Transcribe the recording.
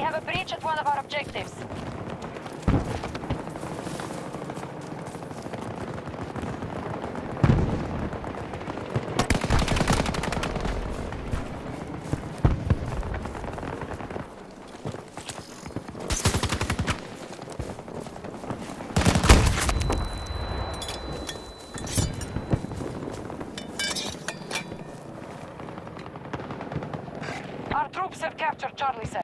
have a breach at one of our objectives. Our troops have captured Charlie 7.